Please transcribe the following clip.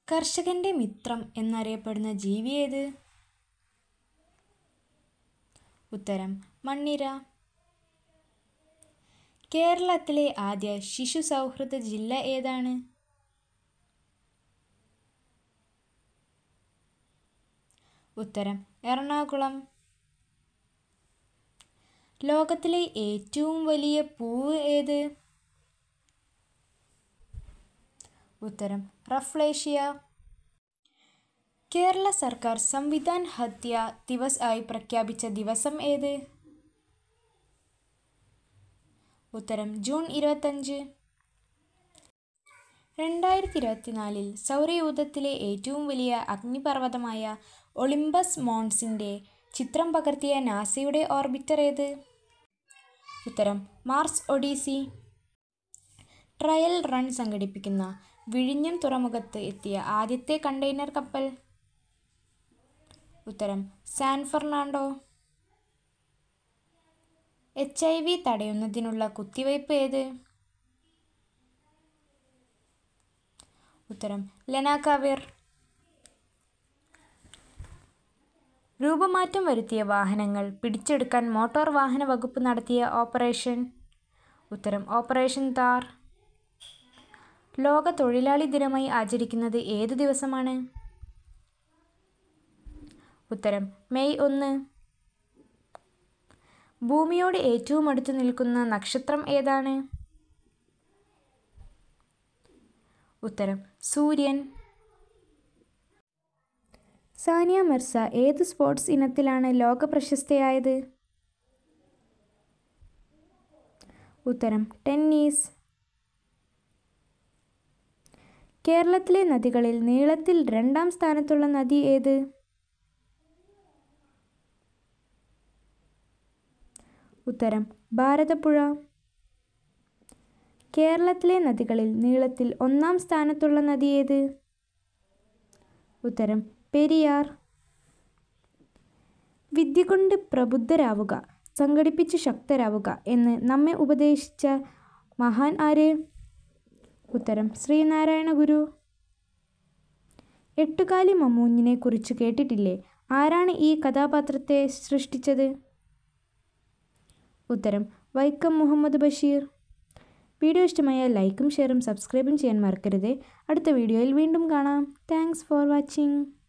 കർഷകന്റെ മിത്രം എന്നറിയപ്പെടുന്ന ജീവി ഏത്? ഉത്തരം മണ്ണിര. കേരളത്തിലെ ആദ്യ ശിശു സൗഹൃദ ജില്ല ഏതാണ്? ഉത്തരം എറണാകുളം. ലോകത്തിലെ ഏറ്റവും വലിയ പൂവ് ഏത്? ഉത്തരം റഫ്ലേഷ്യ. കേരള സർക്കാർ സംവിധാൻ ഹത്യ ദിവസ് ആയി പ്രഖ്യാപിച്ച ദിവസം ഏത്? ഉത്തരം ജൂൺ 25. 2024 സൗരയൂഥത്തിലെ ഏറ്റവും വലിയ അഗ്നിപർവ്വതമായ ഒളിമ്പസ് മോൺസിന്റെ ചിത്രം പകർത്തിയ നാസയുടെ ഓർബിറ്റർ ഏത്? ഉത്തരം മാർസ് ഒഡീസി. ട്രയൽ റൺ സംഘടിപ്പിക്കുന്ന വിഴിഞ്ഞം തുറമുഖത്ത് എത്തിയ ആദ്യത്തെ കണ്ടെയ്നർ കപ്പൽ? ഉത്തരം സാൻ ഫെർണാണ്ടോ. HIV തടയുന്നതിനുള്ള കുത്തിവയ്പ് ഏത്? ഉത്തരം ലെനാകാവിർ. രൂപമാറ്റം വരുത്തിയ വാഹനങ്ങൾ പിടിച്ചെടുക്കാൻ മോട്ടോർ വാഹന വകുപ്പ് നടത്തിയ ഓപ്പറേഷൻ? ഉത്തരം ഓപ്പറേഷൻ താർ. ലോക തൊഴിലാളി ദിനമായി ആചരിക്കുന്നത് ഏതു ദിവസമാണ്? ഉത്തരം മെയ് 1. ഭൂമിയോട് ഏറ്റവും അടുത്ത് നിൽക്കുന്ന നക്ഷത്രം ഏതാണ്? ഉത്തരം സൂര്യൻ. സാനിയ മിർസ ഏത് സ്പോർട്സ് ഇനത്തിലാണ് ലോക പ്രശസ്തയായത്? ഉത്തരം ടെന്നീസ്. കേരളത്തിലെ നദികളിൽ നീളത്തിൽ 2ാം സ്ഥാനത്തുള്ള നദി ഏത്? ഉത്തരം ഭാരതപ്പുഴ. കേരളത്തിലെ നദികളിൽ നീളത്തിൽ 1ാം സ്ഥാനത്തുള്ള നദി ഏത്? ഉത്തരം പെരിയാർ. വിദ്യ കൊണ്ട് പ്രബുദ്ധരാവുക, സംഘടിപ്പിച്ചു ശക്തരാവുക എന്ന് നമ്മെ ഉപദേശിച്ച മഹാൻ ആര്? ഉത്തരം ശ്രീനാരായണ ഗുരു. എട്ടുകാലി മമ്മൂഞ്ഞിനെ കുറിച്ച് കേട്ടിട്ടില്ലേ? ആരാണ് ഈ കഥാപാത്രത്തെ സൃഷ്ടിച്ചത്? ഉത്തരം വൈക്കം മുഹമ്മദ് ബഷീർ. വീഡിയോ ഇഷ്ടമായാൽ ലൈക്കും ഷെയറും സബ്സ്ക്രൈബും ചെയ്യാൻ മറക്കരുത്. അടുത്ത വീഡിയോയിൽ വീണ്ടും കാണാം. Thanks for watching.